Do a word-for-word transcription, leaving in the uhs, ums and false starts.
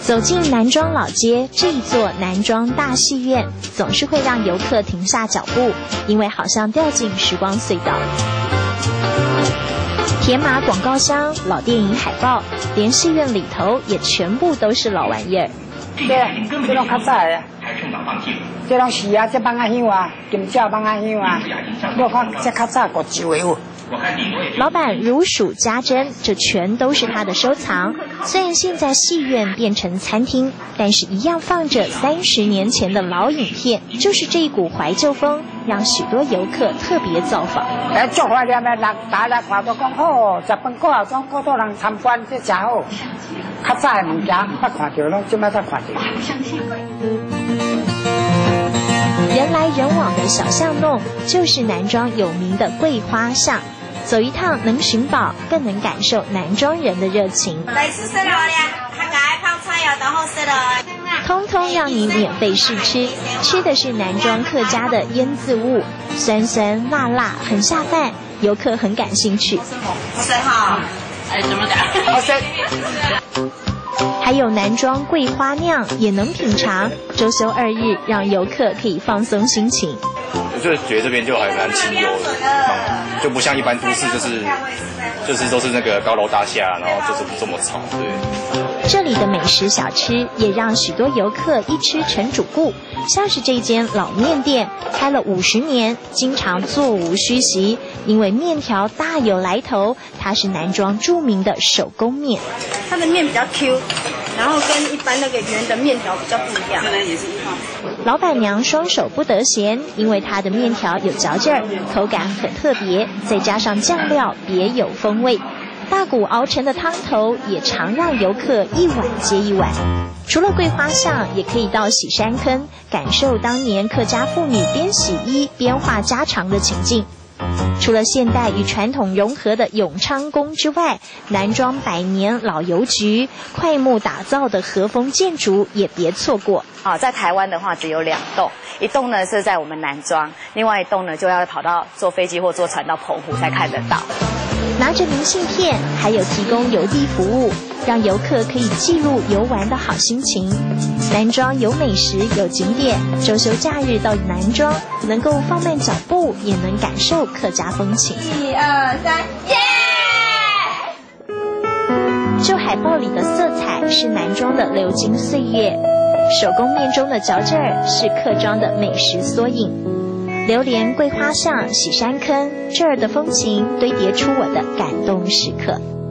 走进南庄老街这一座南庄大戏院，总是会让游客停下脚步，因为好像掉进时光隧道。铁马广告箱、老电影海报，连戏院里头也全部都是老玩意儿。 对啊，这拢较早啊，这拢是啊，这放啊香啊，金角放啊香啊，我看这较早古旧的有。 老板如数家珍，这全都是他的收藏。虽然现在戏院变成餐厅，但是一样放着三十年前的老影片，就是这一股怀旧风，让许多游客特别造访。 哎，足怀念的，人大来看都讲好，十分过后总过多人参观，这真好。较早的物件捌看到，拢今摆才看到。 人来人往的小巷弄，就是南庄有名的桂花巷。走一趟能寻宝，更能感受南庄人的热情。通通让你免费试吃，吃的是南庄客家的腌渍物，酸酸辣辣，很下饭，游客很感兴趣。 好生哈，哎，怎么的？好生。 还有南庄桂花酿也能品尝，周休二日让游客可以放松心情。 我就觉得这边就还蛮清幽的，嗯，就不像一般都市，就是就是都是那个高楼大厦，然后就是这么吵，对。 这里的美食小吃也让许多游客一吃成主顾，像是这间老面店，开了五十年，经常座无虚席，因为面条大有来头，它是南庄著名的手工面。 它的面比较 Q， 然后跟一般那个圆的面条比较不一样。 老板娘双手不得闲，因为她的面条有嚼劲儿，口感很特别，再加上酱料别有风味。大骨熬成的汤头也常让游客一碗接一碗。除了桂花巷，也可以到喜山坑，感受当年客家妇女边洗衣边话家常的情境。除了现代与传统融合的永昌宫之外，南庄百年老邮局、快木打造的和风建筑也别错过。 哦，在台湾的话只有两栋，一栋呢是在我们南庄，另外一栋呢就要跑到坐飞机或坐船到澎湖才看得到。 拿着明信片，还有提供邮递服务，让游客可以记录游玩的好心情。南庄有美食有景点，周休假日到南庄，能够放慢脚步，也能感受客家风情。 一二三，耶！ 旧海报里的色彩是南庄的流金岁月，手工面中的嚼劲儿是客庄的美食缩影。榴莲桂花巷、喜山坑这儿的风情堆叠出我的感动时刻。